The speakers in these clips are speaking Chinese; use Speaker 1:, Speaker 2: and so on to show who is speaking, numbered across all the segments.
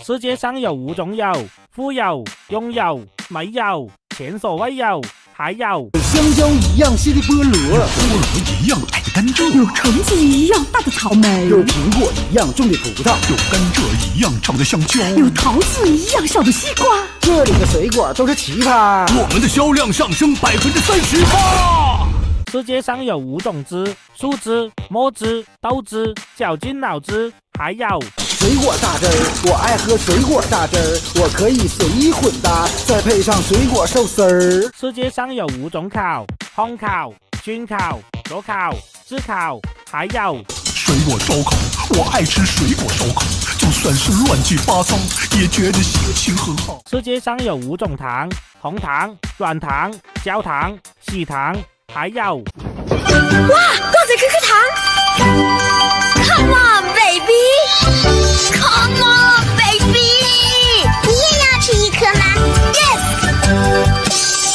Speaker 1: 世界上有5种有：富有、拥有、没有、前所未有，还有
Speaker 2: 香蕉一样细的菠萝，
Speaker 3: 菠萝一样矮的甘蔗，
Speaker 4: 有橙子一样大的草莓，
Speaker 2: 有苹果一样重的葡萄，
Speaker 3: 有甘蔗一样长的香蕉，
Speaker 4: 有桃子一样小的西瓜。
Speaker 2: 这里的水果都是奇葩，
Speaker 3: 我们的销量上升38%。
Speaker 1: 世界上有5种汁：树汁、墨汁、豆汁、绞尽脑汁，还有
Speaker 2: 水果榨汁儿。我爱喝水果榨汁儿，我可以随意混搭，再配上水果寿司儿。
Speaker 1: 世界上有5种烤：烘烤、熏烤、灼烤、炙烤，还有
Speaker 3: 水果烧烤。我爱吃水果烧烤，就算是乱七八糟，也觉得心情很好。
Speaker 1: 世界上有5种糖：红糖、软糖、焦糖、喜糖，还有
Speaker 4: 哇，豆子可可糖 ！Come on baby，Come on baby，
Speaker 5: 你也要吃一颗吗
Speaker 4: ？Yes。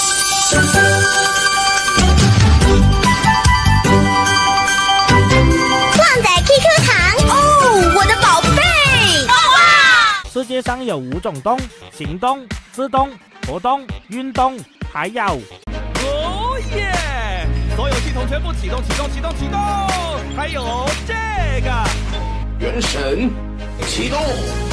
Speaker 5: 旺仔 QQ 糖
Speaker 4: 哦，我的宝贝！哇！
Speaker 1: 世界上有5种动：行动、自动、活动、运动，还有
Speaker 6: 哦耶！所有系统全部启动，还有这个，
Speaker 7: 原神启动。